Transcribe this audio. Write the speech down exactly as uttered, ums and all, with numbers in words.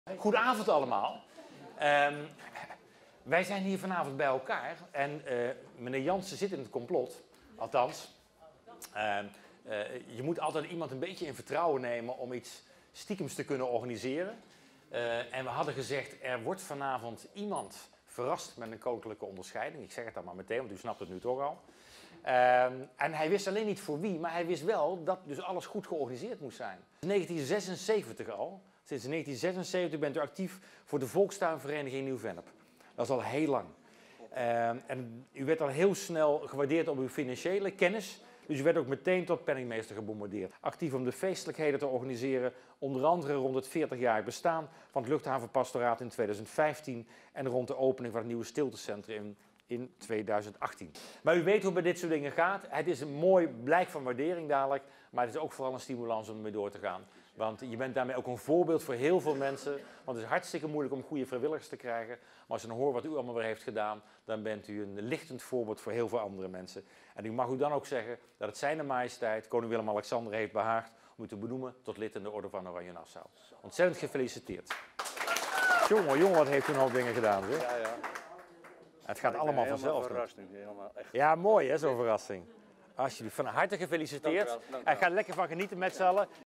Goedenavond allemaal. Um, wij zijn hier vanavond bij elkaar en uh, meneer Jansen zit in het complot, althans. Uh, uh, je moet altijd iemand een beetje in vertrouwen nemen om iets stiekems te kunnen organiseren. Uh, en we hadden gezegd, er wordt vanavond iemand verrast met een koninklijke onderscheiding. Ik zeg het dan maar meteen, want u snapt het nu toch al. Uh, en hij wist alleen niet voor wie, maar hij wist wel dat dus alles goed georganiseerd moest zijn. negentien zesenzeventig al. Sinds negentien zesenzeventig bent u actief voor de Volkstuinvereniging Nieuw-Vennep. Dat is al heel lang. Uh, en u werd al heel snel gewaardeerd op uw financiële kennis. Dus u werd ook meteen tot penningmeester gebombardeerd. Actief om de feestelijkheden te organiseren. Onder andere rond het veertigjarig bestaan van het luchthavenpastoraat in tweeduizend vijftien. En rond de opening van het nieuwe stiltecentrum in tweeduizend achttien. Maar u weet hoe het bij dit soort dingen gaat. Het is een mooi blijk van waardering dadelijk. Maar het is ook vooral een stimulans om ermee door te gaan. Want je bent daarmee ook een voorbeeld voor heel veel mensen. Want het is hartstikke moeilijk om goede vrijwilligers te krijgen. Maar als je dan hoort wat u allemaal weer heeft gedaan, dan bent u een lichtend voorbeeld voor heel veel andere mensen. En ik mag u dan ook zeggen dat het zijne majesteit, koning Willem-Alexander, heeft behaagd om u te benoemen tot lid in de Orde van Oranje Nassau. Ontzettend gefeliciteerd. Jongen, jongen, wat heeft u nou dingen gedaan, zeg? Ja, ja. Het gaat allemaal vanzelf. Verrast nu, helemaal echt. Ja, mooi hè, zo'n verrassing. Alsjeblieft, van harte gefeliciteerd. Dank u wel, dank u wel. En ga er lekker van genieten met z'n allen.